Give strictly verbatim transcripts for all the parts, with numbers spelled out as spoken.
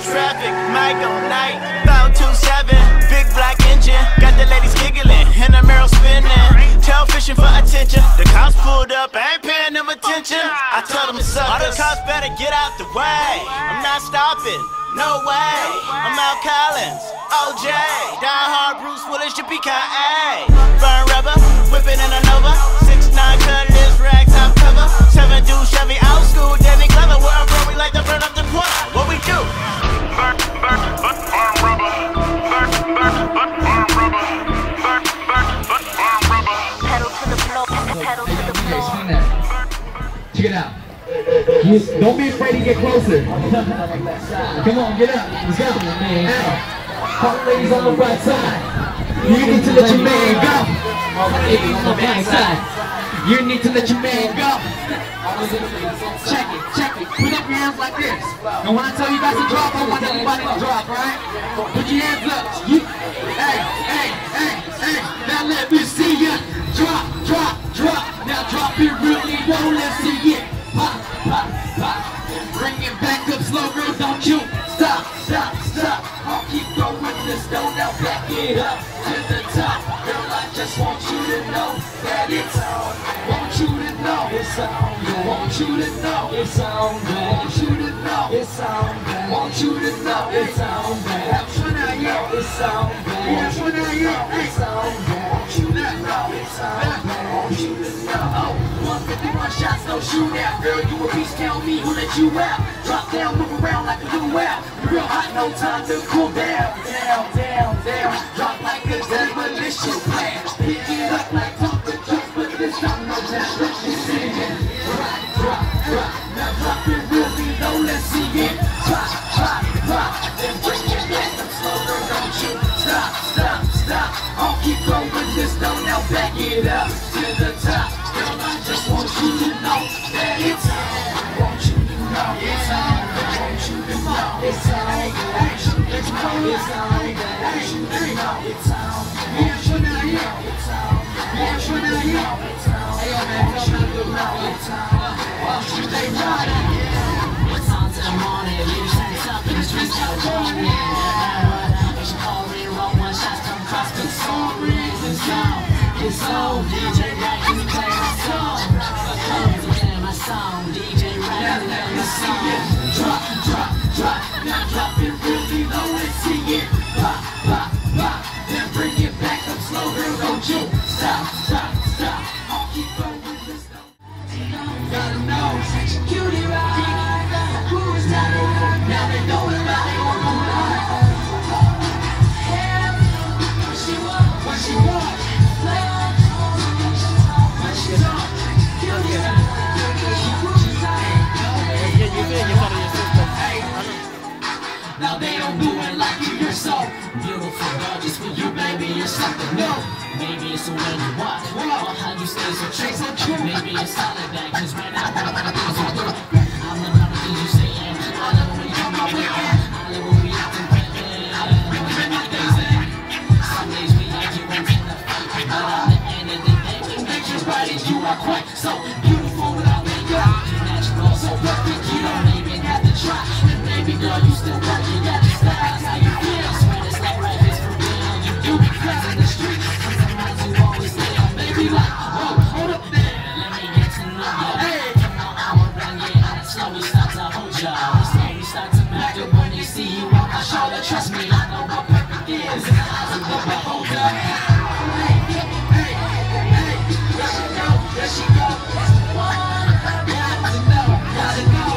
traffic, Michael Knight, five two seven, big black engine, got the ladies giggling, and the mirror spinning, tail fishing for attention. The cops pulled up, I ain't paying them attention. I told them it's up, all the cops better get out the way. I'm not stopping, no way. I'm out Collins, O J, Die Hard, Bruce Willis, Yippee K A. Burn rubber, whipping in a Nova, six nine cutlass, rag top cover, seven dude Chevy, out school, Danny Glover. Where I'm from, we like to burn up the quarter. What we do? Burn, burn, burn, burn rubber. Burn, burn, burn, burn rubber. Burn, burn, burn, burn rubber. Pedal to the floor, pedal to the floor. Check it out. You, don't be afraid to get closer. Come on, get up. Let's go. All the ladies on the right side. You need to let your man go. Ladies on the back side. You need to let your man go. Check it, check it. Put up your hands like this. And when I tell you guys to drop, I want everybody to drop, right? Put your hands up. You, hey, hey, hey, hey. Now let me see ya. Drop, drop, drop. Now drop it really low. Let's see it. Pop, pop, pop. Bring it back up slow, girl. Don't you stop, stop, stop. I'll keep going with this. Don't now back it up to the top. Girl, I just want you to know that it's on. Want you to know it's on. Want you to know it's on. Want you to know it's on. Want you to know it's on. Want you to know it's on. Want you to know it's on. Want you to know it's on. Want you to know. one fifty-one shots, no shootout. Girl, you a beast, tell me who let you out. Drop down, move around like a luau. You're real hot, no time to cool down. Down, down, down. Drop like a demolition plan. Pick it up like Tonka trucks, but this time no demolition. Drop, drop, drop. Now drop it really low, let's see it. Drop, drop, drop. Then bring it back up slower, don't you stop, stop, stop. I'll keep going with this, don't now back it up to the top. Girl, I just want you to know that it's on. Want you to know it's on. Want you to know it's on. It's on. It's on. It's on. It's on. It's on. Want you to know it's on. Want you to know it's on. Hey, yo, man, want you to know it's on. Want you to ride it. It's on till the morning. You stand up in the streets out warning. It's already wrong. One shot come across the song. It's on. It's on. D J Right, you play my song. My song, D J Right, now let me see it. Drop, drop, drop. Now drop it really low and see it. Pop, pop, pop. Then bring it back up slow, girl. Don't you stop, stop, stop. I'll keep going with this though. Gotta know, cutie right. Who is that? Now they know it right. What she want, what she want. Now they don't do it like you, you're so beautiful, gorgeous for you, baby, you're something new. Maybe it's the way you walk, or how you stay so true. Maybe it's all of that, cause right now all the things you do. I love all the things you say, and I love it when you come my way. I love when we act together, I love when we make things in. Some days we like you won't end up fighting, but at the end of the day, we make you right as you are quite so beautiful without makeup. You're natural, so perfect, you don't even have to try. Baby girl, you still work, you got the style, how you feel. Swear this like right is for real. You do be crazy in the streets, sometimes you always stay on. Baby like, whoa, hold up there, let me get to know ya. Hey, come on, I'm around, yeah, I slowly start to hold ya. We slowly start to melt ya when they see you on my shoulder. Trust me, I know what perfect is, in the eyes of the beholder. Hey, hey, hey, hey, there she go, there she go. Gotta know, gotta know.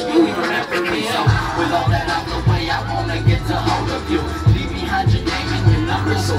With all that out the way, I wanna get to hold of you. Leave behind your name and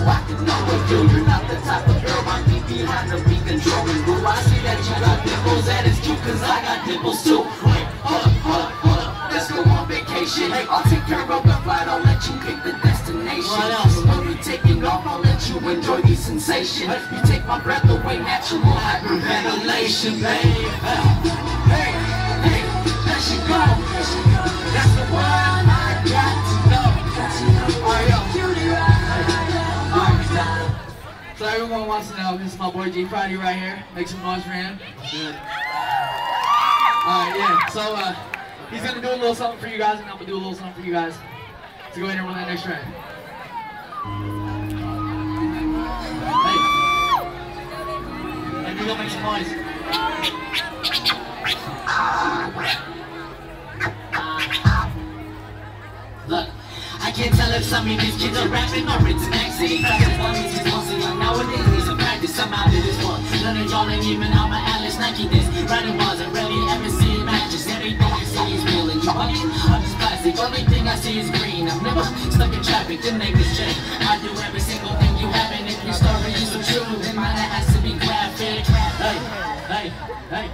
I can know if you're not the type of girl I be behind to be controlling. Boo, I see that you got dimples, and it's cute cause I got dimples too. Wait, hold up, hold up, hold up, let's go on vacation. I'll take care of the flight, I'll let you pick the destination. When we taking off, I'll let you enjoy the sensation. You take my breath away, natural hyperventilation, babe. Hey, hey, there she go. That's the one I got to know. Alright, yo. Alright, so everyone wants to know, this is my boy J.Friday right here. Make some noise for him. Alright, yeah, so uh, he's gonna do a little something for you guys, and I'm gonna do a little something for you guys. So go ahead and run that next track. Hey. And we're gonna make some noise. Look, I can't tell if some of these kids are rapping or it's an accident. Nowadays needs some practice, I'm out of this one. None of y'all ain't even on my Alice Nike this. Riding wasn't really ever see matches. Everything I see is real and you bugging. I'm just plastic, only thing I see is green. I'm never stuck in traffic to make this change. I do every single thing you have, and if your story is so true, then mine has to be graphic. Hey, hey, hey.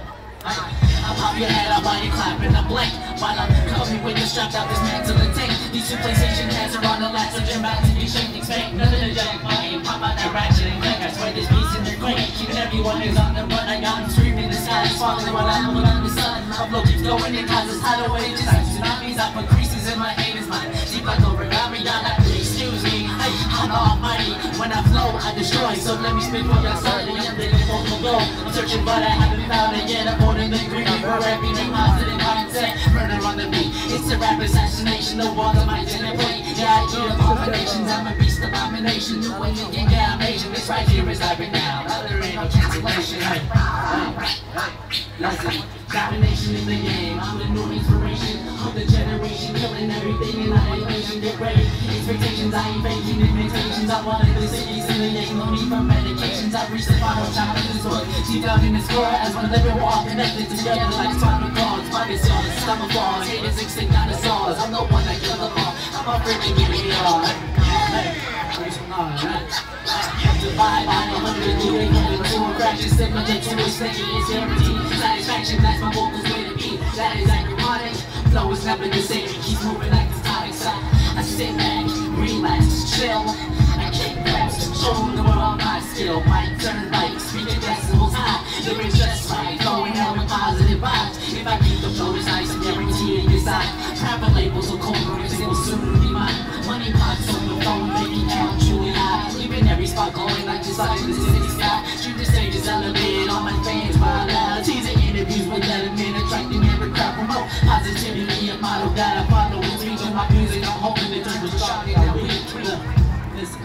I'll pop your head, I'll buy you clap and I'll blink. While I'm coming with the strapped out, this man's till the tank. These two PlayStation hands are on the last, so you're about to be shaking fake. None of the jack money, pop out that ratchet and click. I swear this piece in their quake. Keeping everyone is on the run, I got them screaming, the sky is falling while I'm on the sun. My flow keeps going, it causes tidal waves, just like tsunamis. I put creases in my haters' mind. Deep like origami, y'all have to excuse me. Hey, I'm almighty, when I flow, I destroy. So let me spit for y'all slowly, and then it won't go. I'm searching, but I haven't found it yet. I'm holding the green for everything positive mindset. Murder on the beat, it's a rap assassination. The walls of my generate. Yeah, I hear abominations, I'm a beast abomination. New way you can get Asian. This right here is live now. There ain't no cancellation. Hey, hey, hey, listen. Domination in the game, I'm the new inspiration of the generation, killing everything in annihilation. Get ready, expectations, I ain't faking imitations. I wanted the cities in the game, no need for medications. I reached the final chapter of this book, deep down in the score, as one living wall connected together like spinal cords. Pockets yours, stomach balls, haters extinct dinosaurs. I'm the one that killed them all, I'm a freaking J.Real. Hey, where's some noise, right? Divide by a hundred, you ain't gonna do a crash. Just send my jet to a station, it's guaranteed. Satisfaction, that's my vocals way to be. That is ironic. Flow is never the same, it keeps moving like the tonic side. I sit back, relax, chill. I kick raps, show the world my skill. Mic turn right, speaking decibels high. Lyrics just right, going out with positive vibes. If I keep the flow is nice, I guarantee it is I. Private labels will cold lyrics, it will soon be mine. Money pots on the phone, making out truly high. Leaving every spot going like just like the city sky. Shoot the stage is elevated, all my fans wild out. Teasing interviews with lettermen, attracting every crowd. Promote positivity, a model that I follow. It's reaching my music, I'm hoping the turn was shocking that we listen, listen,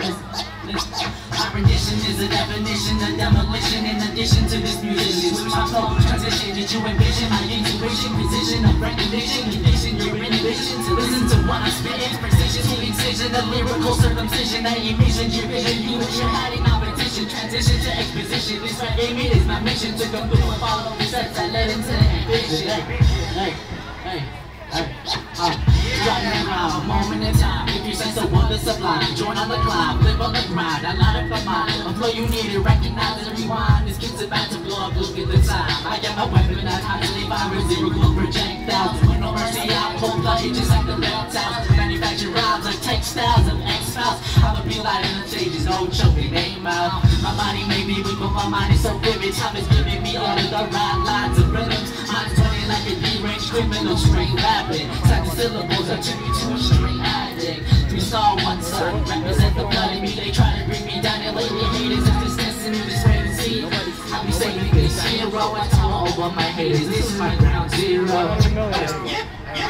listen. My rendition is a definition of demolition. In addition to this musician, switch my flow, transition that you envision. My intuition, position of recognition, condition your inhibition to listen to what I spit. Precision to incision, a lyrical circumcision. I envision your vision, you and your hiding competition. Transition to exposition, this right game, it is my mission to come through and follow the steps that led into ambition. Hey, hey, hey, uh, driving around, a moment in time. If you sense the wonder sublime, join on the climb, live on the grind. I light up my mind, a flow you need to recognize and rewind. This kid's about to blow up, look at the time. I got my weapon, I constantly fire zero glow projectiles. With no mercy, I hold bloody just like the reptiles. Manufacture rhymes like textiles of X-Files. I'ma be lighting the stages, no choking, aim out. My body may be weak, but my mind is so vivid. Time is giving me all of the right lines and rhythms. Mine's turning like a deranged criminal, straight rapping. Second syllables attribute to a straight addict. Three star, one son, represent the blood in me. They try to bring me down and lay me haters. If this destiny this way to see, I'll be saving this hero and tall over my haters. This is my ground zero. Yeah, yeah,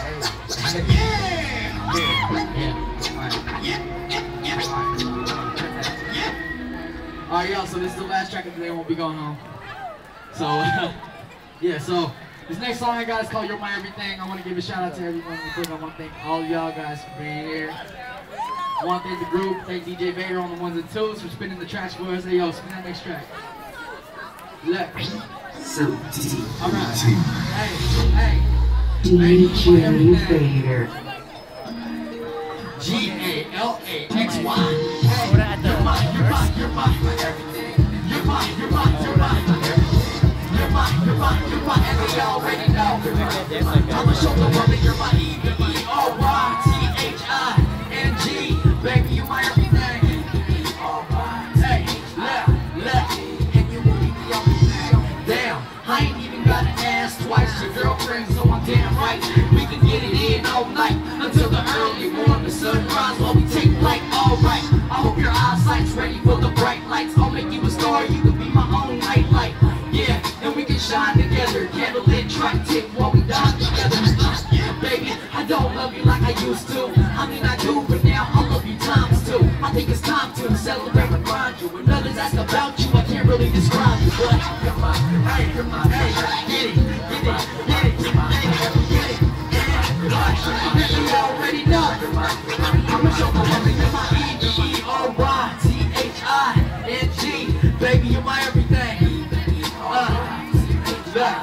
yeah. Alright, y'all, so this is the last track of the day. I won't be going home. So, uh, yeah, so this next song I got is called You're My Everything. I want to give a shout out to everyone. I want to thank all y'all guys for being here. I want to thank the group, thank D J Vader on the ones and twos for spinning the tracks for us. Hey, yo, spin that next track. Look. Alright. Hey, hey. D J Vader. G A L A X Y. my, you're my, you're my everything. You're my, you're my, you're my, you're my, you're my, you're my, and they already know. I'ma show the world that you're my E B E O Y T H I N G. Baby, you're my everything. Hey, left, left, and you will be the everything. Damn, I ain't even gotta ask twice. Your girlfriend, so I'm damn right. We can get it in all night until the early morning sunrise while we take flight. Alright, I hope your eyesight's ready for the bright lights. I'll make you a star, you can be my own nightlight. Yeah, and we can shine together. Candlelit track tick while we die together. Baby, I don't love you like I used to. I mean I do, but now I love you times two. I think it's time to celebrate and grind you. When others ask about you, I can't really describe you, but you're my, hey, you're my, hey, get it, get it, get it, get it, get it. And you already know. I'ma show the woman you're my E B E O Y T H I N G. Baby, you're my everything. Uh, yeah.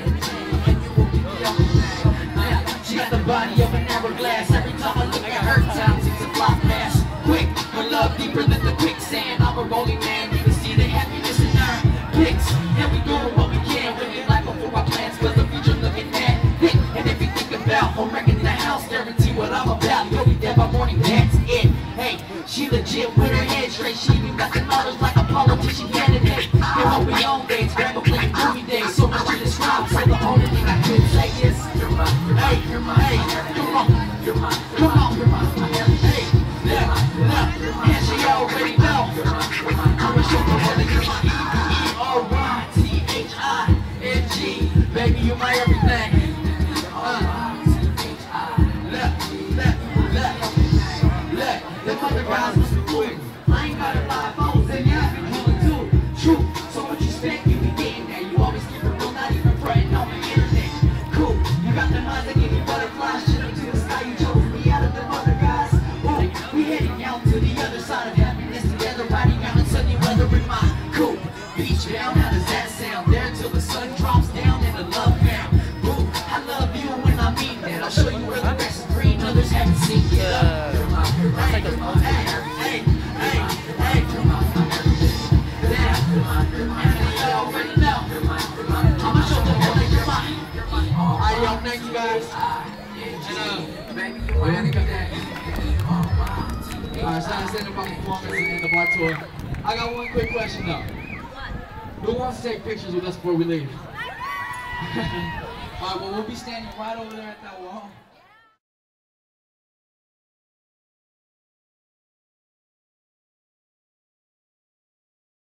She got the body of an hourglass. Every time I look at her, time seems to fly past. Quick, her love deeper than the quicksand. I'm a rolling man, you can see the happiness in her pics. And we doing what we can, living life before our plans. Cause the future looking at thick. And if you think about home wrecking the house, guarantee what I'm about. You'll be dead by morning, that's it. Hey, she legit with her head straight. She even got the knowledge like a politician candidate. And what we own dates, grab a plate, movie days. So much to describe, so the only thing I could say is hey, you're my, hey, come on, you're my, come on, you're my, hey, yeah, yeah, and she already know. I'ma show the world that you're my E B E O Y T H I N G. Baby, you're my everything. Uh, look, look, look, look, the other guys was recording. I ain't got a live phones and yeah, I've been calling too. True, so what you expect, you be getting there. You always keep it real, not even fretting on the internet. Cool. You got the minds that give you butterflies, shit up to the sky, you chose me out of them other guys. Ooh, we heading out to the other side of happiness together, riding out in sunny weather in my coupe. Beach bound, how does that sound? There till the sun drops down and the love found. Ooh, I love you when I mean that. I'll show you where the grass is green, others haven't seen yet. Hey, hey, hey, hey, hey, you're my everything. And you already know. I'ma show the world that you're mine. Alright, y'all, thank you guys. And uh, baby, you want to get that. Alright, so I said about performance and the bar tour. I got one quick question though. Who wants to take pictures with us before we leave? Alright, well, we'll be standing right over there at that wall.